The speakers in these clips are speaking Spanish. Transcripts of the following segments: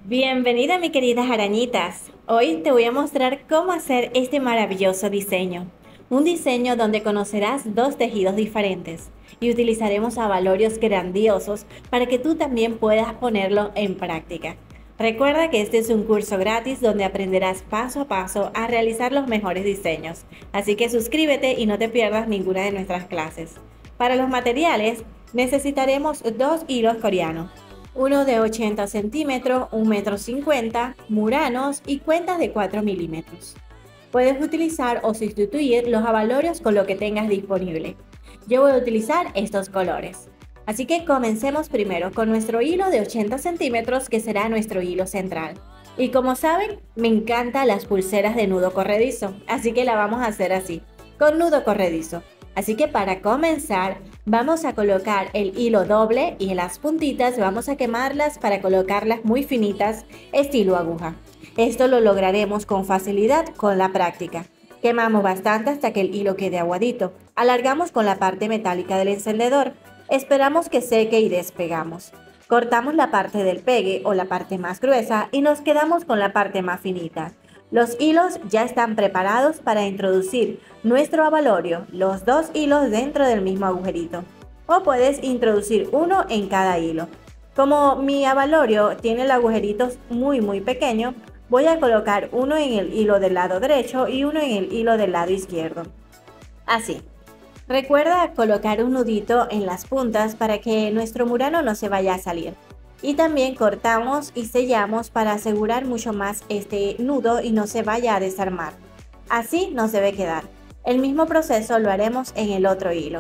Bienvenida mi queridas arañitas. Hoy te voy a mostrar cómo hacer este maravilloso diseño. Un diseño donde conocerás dos tejidos diferentes y utilizaremos abalorios grandiosos para que tú también puedas ponerlo en práctica. Recuerda que este es un curso gratis donde aprenderás paso a paso a realizar los mejores diseños. Así que suscríbete y no te pierdas ninguna de nuestras clases. Para los materiales necesitaremos dos hilos coreanos, uno de 80 centímetros, 1,50 m, muranos y cuentas de 4 milímetros. Puedes utilizar o sustituir los abalorios con lo que tengas disponible. Yo voy a utilizar estos colores. Así que comencemos primero con nuestro hilo de 80 centímetros, que será nuestro hilo central. Y como saben, me encantan las pulseras de nudo corredizo, así que la vamos a hacer así, con nudo corredizo. Así que para comenzar, vamos a colocar el hilo doble y en las puntitas vamos a quemarlas para colocarlas muy finitas, estilo aguja. Esto lo lograremos con facilidad con la práctica. Quemamos bastante hasta que el hilo quede aguadito. Alargamos con la parte metálica del encendedor. Esperamos que seque y despegamos. Cortamos la parte del pegue o la parte más gruesa y nos quedamos con la parte más finita. Los hilos ya están preparados para introducir nuestro abalorio, los dos hilos dentro del mismo agujerito. O puedes introducir uno en cada hilo. Como mi abalorio tiene el agujerito muy pequeño, voy a colocar uno en el hilo del lado derecho y uno en el hilo del lado izquierdo. Así. Recuerda colocar un nudito en las puntas para que nuestro murano no se vaya a salir. Y también cortamos y sellamos para asegurar mucho más este nudo y no se vaya a desarmar. Así nos debe quedar. El mismo proceso lo haremos en el otro hilo.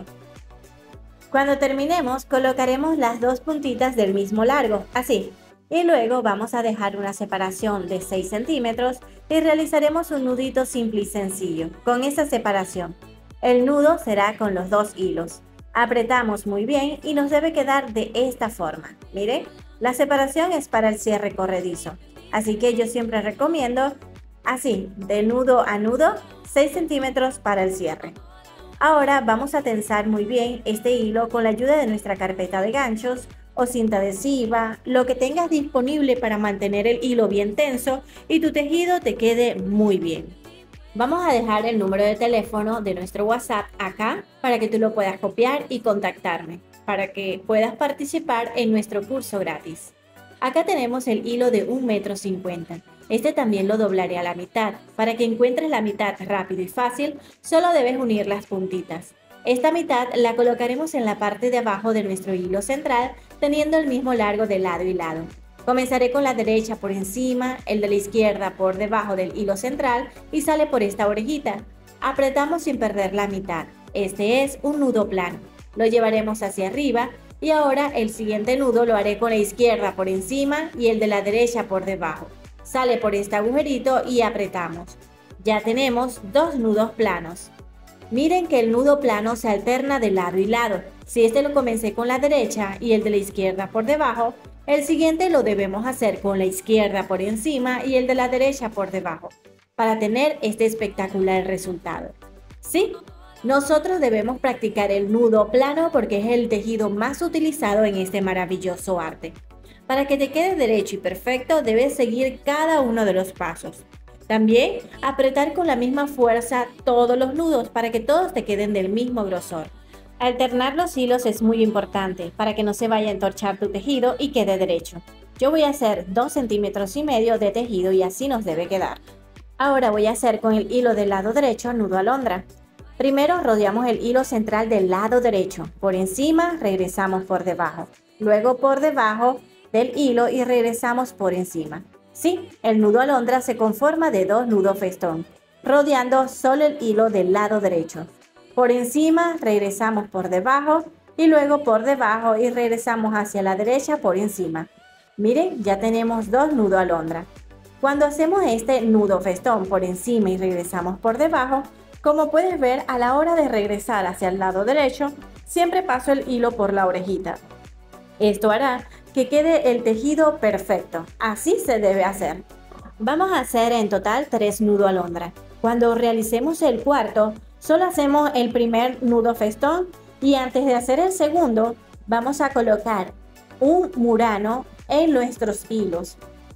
Cuando terminemos, colocaremos las dos puntitas del mismo largo, así. Y luego vamos a dejar una separación de 6 centímetros y realizaremos un nudito simple y sencillo, con esa separación. El nudo será con los dos hilos. Apretamos muy bien y nos debe quedar de esta forma. Miren, la separación es para el cierre corredizo. Así que yo siempre recomiendo así, de nudo a nudo, 6 centímetros para el cierre. Ahora vamos a tensar muy bien este hilo con la ayuda de nuestra carpeta de ganchos o cinta adhesiva, lo que tengas disponible para mantener el hilo bien tenso y tu tejido te quede muy bien. Vamos a dejar el número de teléfono de nuestro WhatsApp acá para que tú lo puedas copiar y contactarme, para que puedas participar en nuestro curso gratis. Acá tenemos el hilo de 1,50 m. Este también lo doblaré a la mitad. Para que encuentres la mitad rápido y fácil, solo debes unir las puntitas. Esta mitad la colocaremos en la parte de abajo de nuestro hilo central, teniendo el mismo largo de lado y lado. Comenzaré con la derecha por encima, el de la izquierda por debajo del hilo central y sale por esta orejita. Apretamos sin perder la mitad. Este es un nudo plano. Lo llevaremos hacia arriba y ahora el siguiente nudo lo haré con la izquierda por encima y el de la derecha por debajo. Sale por este agujerito y apretamos. Ya tenemos dos nudos planos. Miren que el nudo plano se alterna de lado y lado. Si este lo comencé con la derecha y el de la izquierda por debajo, el siguiente lo debemos hacer con la izquierda por encima y el de la derecha por debajo, para tener este espectacular resultado. ¿Sí? Nosotros debemos practicar el nudo plano porque es el tejido más utilizado en este maravilloso arte. Para que te quede derecho y perfecto, debes seguir cada uno de los pasos. También apretar con la misma fuerza todos los nudos para que todos te queden del mismo grosor. Alternar los hilos es muy importante para que no se vaya a entorchar tu tejido y quede derecho. Yo voy a hacer 2,5 centímetros de tejido y así nos debe quedar. Ahora voy a hacer con el hilo del lado derecho nudo alondra. Primero rodeamos el hilo central del lado derecho. Por encima regresamos por debajo. Luego por debajo del hilo y regresamos por encima. Sí, el nudo alondra se conforma de dos nudos festón, rodeando solo el hilo del lado derecho. Por encima regresamos por debajo y luego por debajo y regresamos hacia la derecha por encima. Miren, ya tenemos dos nudos alondra. Cuando hacemos este nudo festón por encima y regresamos por debajo, como puedes ver, a la hora de regresar hacia el lado derecho, siempre paso el hilo por la orejita. Esto hará que quede el tejido perfecto. Así se debe hacer. Vamos a hacer en total 3 nudos alondra. Cuando realicemos el cuarto, solo hacemos el primer nudo festón y antes de hacer el segundo, vamos a colocar un murano en nuestros hilos.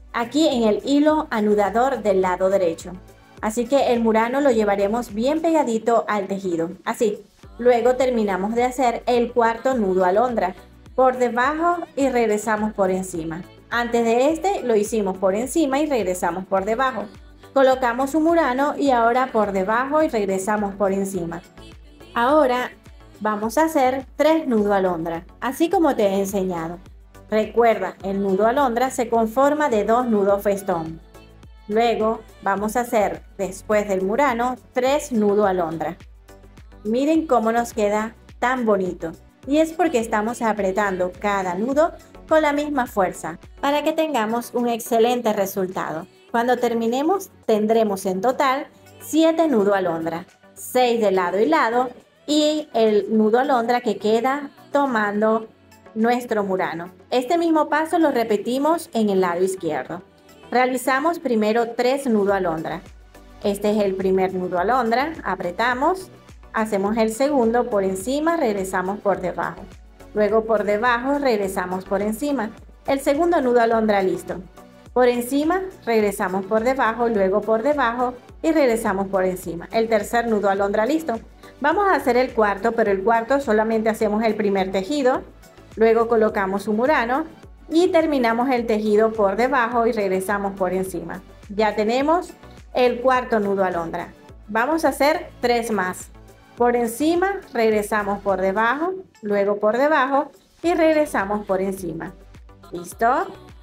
aquí en el hilo anudador del lado derecho. Así que el murano lo llevaremos bien pegadito al tejido, así. Luego terminamos de hacer el cuarto nudo alondra por debajo y regresamos por encima. Antes de este lo hicimos por encima y regresamos por debajo. Colocamos un murano y ahora por debajo y regresamos por encima. Ahora vamos a hacer 3 nudos alondra, así como te he enseñado. Recuerda, el nudo alondra se conforma de 2 nudos festón. Luego vamos a hacer, después del murano, 3 nudos alondra. Miren cómo nos queda tan bonito. Y es porque estamos apretando cada nudo con la misma fuerza para que tengamos un excelente resultado. Cuando terminemos tendremos en total 7 nudos alondra, 6 de lado y lado y el nudo alondra que queda tomando nuestro murano. Este mismo paso lo repetimos en el lado izquierdo. Realizamos primero 3 nudos alondra. Este es el primer nudo alondra, apretamos, hacemos el segundo por encima, regresamos por debajo. Luego por debajo regresamos por encima. El segundo nudo alondra listo. Por encima regresamos por debajo, luego por debajo y regresamos por encima. El tercer nudo alondra listo. Vamos a hacer el cuarto, pero el cuarto solamente hacemos el primer tejido. Luego colocamos un murano y terminamos el tejido por debajo y regresamos por encima. Ya tenemos el cuarto nudo alondra. Vamos a hacer 3 más. Por encima regresamos por debajo, luego por debajo y regresamos por encima. ¿Listo?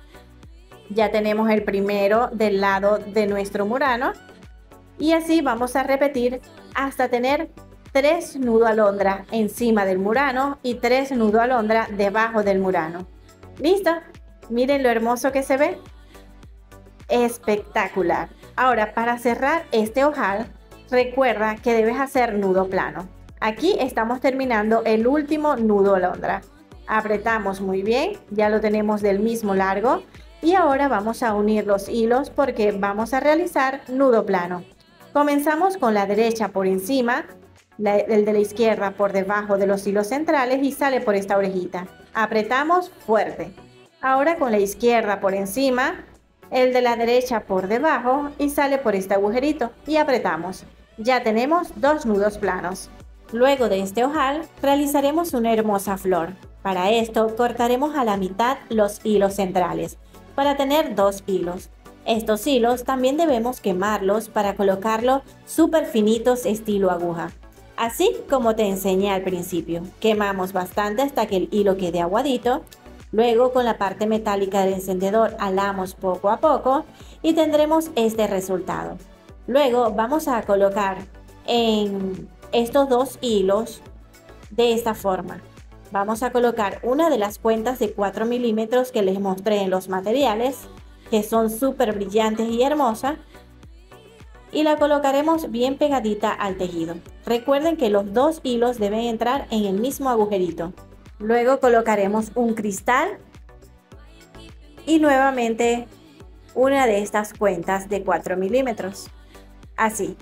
Ya tenemos el primero del lado de nuestro murano y así vamos a repetir hasta tener 3 nudos alondra encima del murano y 3 nudos alondra debajo del murano. ¿Listo? Miren lo hermoso que se ve. Espectacular. Ahora, para cerrar este ojal, recuerda que debes hacer nudo plano. Aquí estamos terminando el último nudo alondra. Apretamos muy bien, ya lo tenemos del mismo largo. Y ahora vamos a unir los hilos porque vamos a realizar nudo plano. Comenzamos con la derecha por encima, el de la izquierda por debajo de los hilos centrales y sale por esta orejita. Apretamos fuerte. Ahora con la izquierda por encima, el de la derecha por debajo y sale por este agujerito y apretamos. Ya tenemos 2 nudos planos. Luego de este ojal realizaremos una hermosa flor. Para esto cortaremos a la mitad los hilos centrales para tener 2 hilos. Estos hilos también debemos quemarlos para colocarlos súper finitos estilo aguja. Así como te enseñé al principio, quemamos bastante hasta que el hilo quede aguadito. Luego con la parte metálica del encendedor alamos poco a poco y tendremos este resultado. Luego vamos a colocar en estos 2 hilos de esta forma. Vamos a colocar una de las cuentas de 4 milímetros que les mostré en los materiales, que son súper brillantes y hermosas. Y la colocaremos bien pegadita al tejido. Recuerden que los 2 hilos deben entrar en el mismo agujerito. Luego colocaremos un cristal y nuevamente una de estas cuentas de 4 milímetros. Así.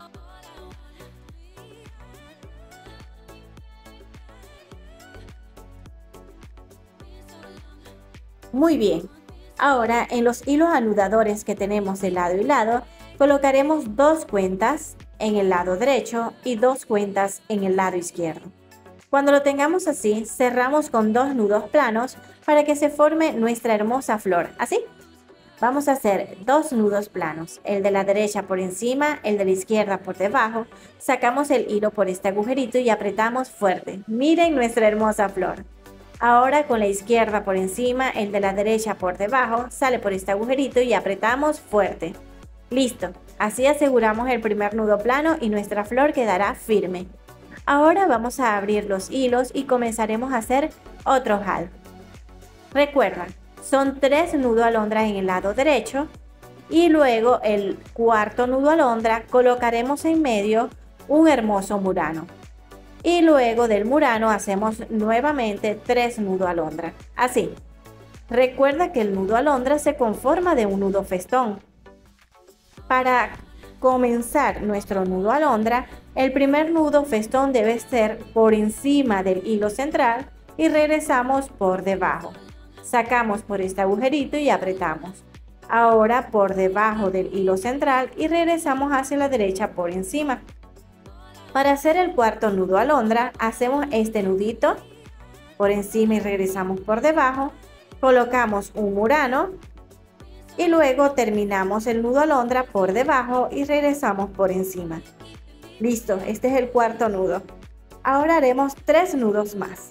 Muy bien. Ahora en los hilos anudadores que tenemos de lado y lado, colocaremos 2 cuentas en el lado derecho y 2 cuentas en el lado izquierdo. Cuando lo tengamos así, cerramos con 2 nudos planos para que se forme nuestra hermosa flor. ¿Así? Vamos a hacer 2 nudos planos, el de la derecha por encima, el de la izquierda por debajo. Sacamos el hilo por este agujerito y apretamos fuerte. Miren nuestra hermosa flor. Ahora con la izquierda por encima, el de la derecha por debajo, sale por este agujerito y apretamos fuerte. Listo, así aseguramos el primer nudo plano y nuestra flor quedará firme. Ahora vamos a abrir los hilos y comenzaremos a hacer otro ojal. Recuerda, son 3 nudos alondra en el lado derecho y luego el cuarto nudo alondra colocaremos en medio un hermoso murano. Y luego del murano hacemos nuevamente 3 nudos alondra. Así. Recuerda que el nudo alondra se conforma de un nudo festón. Para comenzar nuestro nudo alondra, el primer nudo festón debe ser por encima del hilo central y regresamos por debajo. Sacamos por este agujerito y apretamos. Ahora por debajo del hilo central y regresamos hacia la derecha por encima. Para hacer el cuarto nudo alondra, hacemos este nudito por encima y regresamos por debajo, colocamos un murano y luego terminamos el nudo alondra por debajo y regresamos por encima. Listo, este es el cuarto nudo. Ahora haremos 3 nudos más.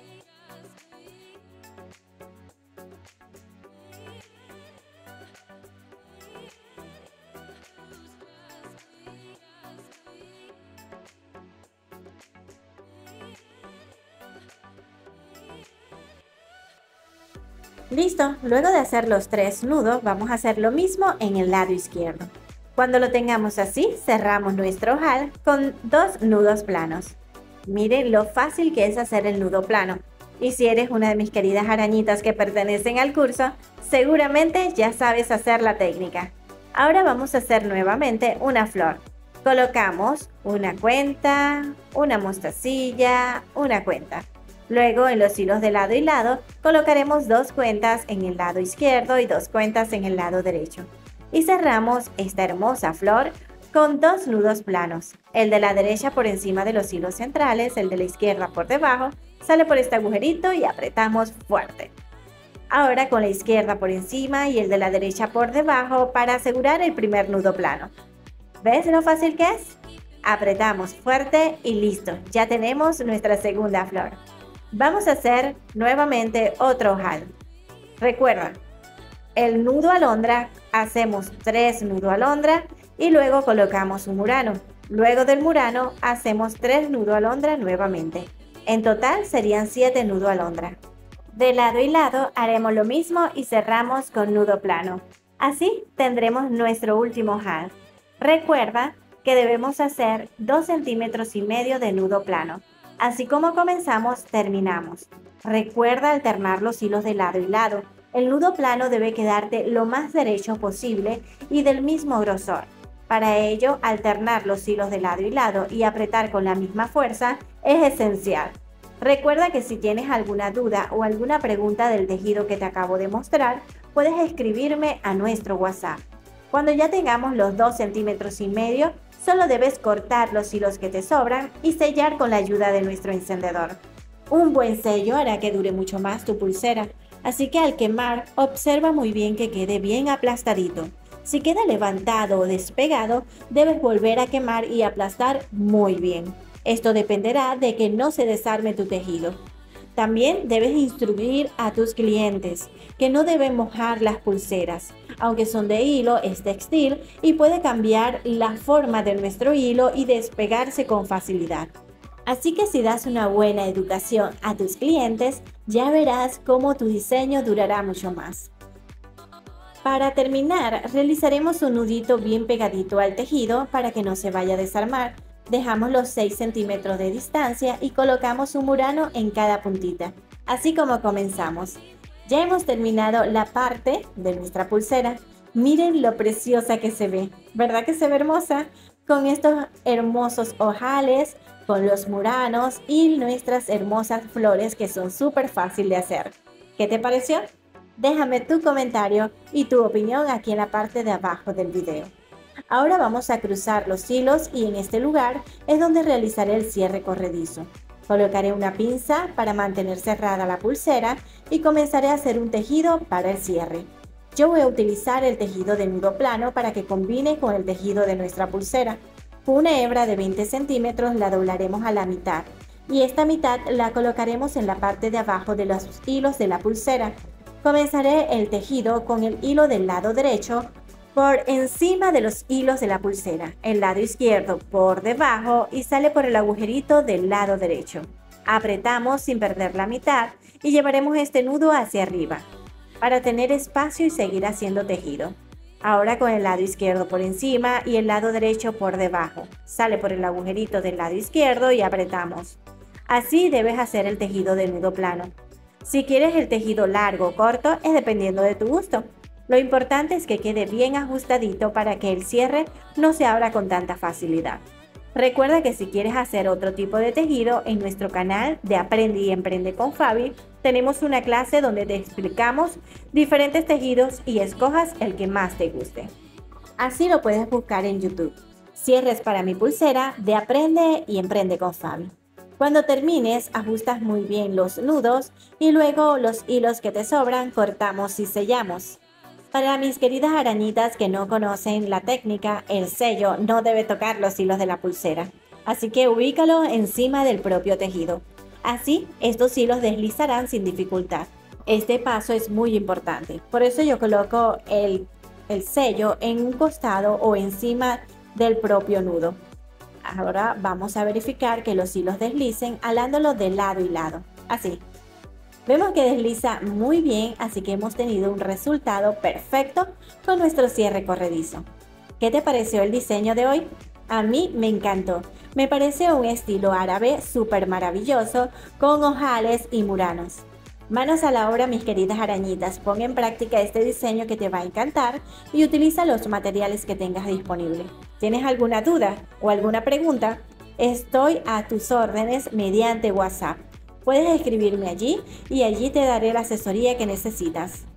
Listo, luego de hacer los 3 nudos, vamos a hacer lo mismo en el lado izquierdo. Cuando lo tengamos así, cerramos nuestro ojal con 2 nudos planos. Miren lo fácil que es hacer el nudo plano. Y si eres una de mis queridas arañitas que pertenecen al curso, seguramente ya sabes hacer la técnica. Ahora vamos a hacer nuevamente una flor. Colocamos una cuenta, una mostacilla, una cuenta. Luego en los hilos de lado y lado colocaremos 2 cuentas en el lado izquierdo y 2 cuentas en el lado derecho. Y cerramos esta hermosa flor con 2 nudos planos. El de la derecha por encima de los hilos centrales, el de la izquierda por debajo, sale por este agujerito y apretamos fuerte. Ahora con la izquierda por encima y el de la derecha por debajo para asegurar el primer nudo plano. ¿Ves lo fácil que es? Apretamos fuerte y listo, ya tenemos nuestra segunda flor. Vamos a hacer nuevamente otro ojal. Recuerda, el nudo alondra, hacemos 3 nudos alondra y luego colocamos un murano. Luego del murano hacemos 3 nudos alondra nuevamente. En total serían 7 nudos alondra. De lado y lado haremos lo mismo y cerramos con nudo plano. Así tendremos nuestro último ojal. Recuerda que debemos hacer 2,5 centímetros de nudo plano. Así como comenzamos, terminamos. Recuerda alternar los hilos de lado y lado. El nudo plano debe quedarte lo más derecho posible y del mismo grosor. Para ello, alternar los hilos de lado y lado y apretar con la misma fuerza es esencial. Recuerda que si tienes alguna duda o alguna pregunta del tejido que te acabo de mostrar, puedes escribirme a nuestro WhatsApp. Cuando ya tengamos los 2,5 centímetros, solo debes cortar los hilos que te sobran y sellar con la ayuda de nuestro encendedor. Un buen sello hará que dure mucho más tu pulsera, así que al quemar, observa muy bien que quede bien aplastadito. Si queda levantado o despegado, debes volver a quemar y aplastar muy bien. Esto dependerá de que no se desarme tu tejido. También debes instruir a tus clientes que no deben mojar las pulseras. Aunque son de hilo, es textil y puede cambiar la forma de nuestro hilo y despegarse con facilidad. Así que si das una buena educación a tus clientes, ya verás cómo tu diseño durará mucho más. Para terminar, realizaremos un nudito bien pegadito al tejido para que no se vaya a desarmar. Dejamos los 6 centímetros de distancia y colocamos un murano en cada puntita, así como comenzamos. Ya hemos terminado la parte de nuestra pulsera. Miren lo preciosa que se ve, ¿verdad que se ve hermosa? Con estos hermosos ojales, con los muranos y nuestras hermosas flores que son súper fácil de hacer. ¿Qué te pareció? Déjame tu comentario y tu opinión aquí en la parte de abajo del video. Ahora vamos a cruzar los hilos y en este lugar es donde realizaré el cierre corredizo. Colocaré una pinza para mantener cerrada la pulsera y comenzaré a hacer un tejido para el cierre. Yo voy a utilizar el tejido de nudo plano para que combine con el tejido de nuestra pulsera. Con una hebra de 20 centímetros la doblaremos a la mitad y esta mitad la colocaremos en la parte de abajo de los hilos de la pulsera. Comenzaré el tejido con el hilo del lado derecho por encima de los hilos de la pulsera, el lado izquierdo por debajo y sale por el agujerito del lado derecho. Apretamos sin perder la mitad y llevaremos este nudo hacia arriba para tener espacio y seguir haciendo tejido. Ahora con el lado izquierdo por encima y el lado derecho por debajo. Sale por el agujerito del lado izquierdo y apretamos. Así debes hacer el tejido de nudo plano. Si quieres el tejido largo o corto es dependiendo de tu gusto. Lo importante es que quede bien ajustadito para que el cierre no se abra con tanta facilidad. Recuerda que si quieres hacer otro tipo de tejido en nuestro canal de Aprende y Emprende con Fabi, tenemos una clase donde te explicamos diferentes tejidos y escojas el que más te guste. Así lo puedes buscar en YouTube. Cierres para mi pulsera de Aprende y Emprende con Fabi. Cuando termines, ajustas muy bien los nudos y luego los hilos que te sobran cortamos y sellamos. Para mis queridas arañitas que no conocen la técnica, el sello no debe tocar los hilos de la pulsera, así que ubícalo encima del propio tejido. Así, estos hilos deslizarán sin dificultad. Este paso es muy importante, por eso yo coloco el sello en un costado o encima del propio nudo. Ahora vamos a verificar que los hilos deslicen alándolo de lado y lado, así. Vemos que desliza muy bien, así que hemos tenido un resultado perfecto con nuestro cierre corredizo. ¿Qué te pareció el diseño de hoy? A mí me encantó. Me parece un estilo árabe súper maravilloso con ojales y muranos. Manos a la obra, mis queridas arañitas. Pon en práctica este diseño que te va a encantar y utiliza los materiales que tengas disponibles. ¿Tienes alguna duda o alguna pregunta? Estoy a tus órdenes mediante WhatsApp. Puedes escribirme allí y allí te daré la asesoría que necesitas.